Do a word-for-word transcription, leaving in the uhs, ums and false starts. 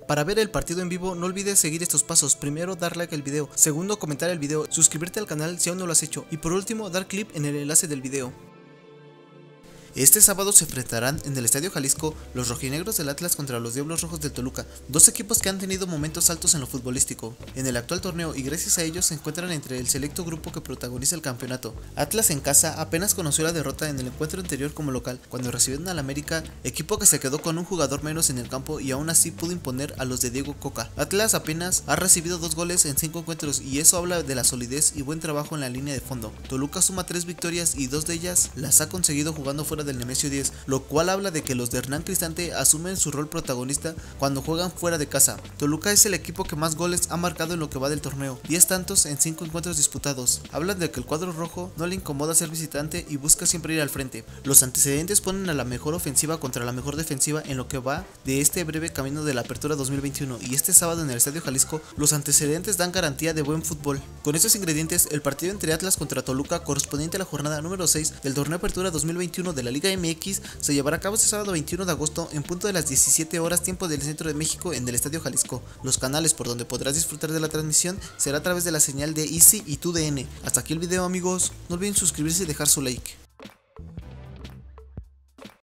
Para ver el partido en vivo no olvides seguir estos pasos. Primero, dar like al video. Segundo, comentar el video. Suscribirte al canal si aún no lo has hecho. Y por último, dar clic en el enlace del video. Este sábado se enfrentarán en el Estadio Jalisco los rojinegros del Atlas contra los Diablos Rojos del Toluca, dos equipos que han tenido momentos altos en lo futbolístico en el actual torneo y gracias a ellos se encuentran entre el selecto grupo que protagoniza el campeonato. Atlas en casa apenas conoció la derrota en el encuentro anterior como local cuando recibieron al América, equipo que se quedó con un jugador menos en el campo y aún así pudo imponer a los de Diego Coca. Atlas apenas ha recibido dos goles en cinco encuentros y eso habla de la solidez y buen trabajo en la línea de fondo. Toluca suma tres victorias y dos de ellas las ha conseguido jugando fuera del Nemesio diez, lo cual habla de que los de Hernán Cristante asumen su rol protagonista cuando juegan fuera de casa. Toluca es el equipo que más goles ha marcado en lo que va del torneo, diez tantos en cinco encuentros disputados. Hablan de que el cuadro rojo no le incomoda ser visitante y busca siempre ir al frente. Los antecedentes ponen a la mejor ofensiva contra la mejor defensiva en lo que va de este breve camino de la apertura dos mil veintiuno y este sábado en el Estadio Jalisco los antecedentes dan garantía de buen fútbol. Con estos ingredientes, el partido entre Atlas contra Toluca correspondiente a la jornada número seis del torneo apertura dos mil veintiuno de la Liga M X se llevará a cabo este sábado veintiuno de agosto en punto de las diecisiete horas tiempo del centro de México en el Estadio Jalisco. Los canales por donde podrás disfrutar de la transmisión será a través de la señal de Easy y TUDN. Hasta aquí el video amigos, no olviden suscribirse y dejar su like.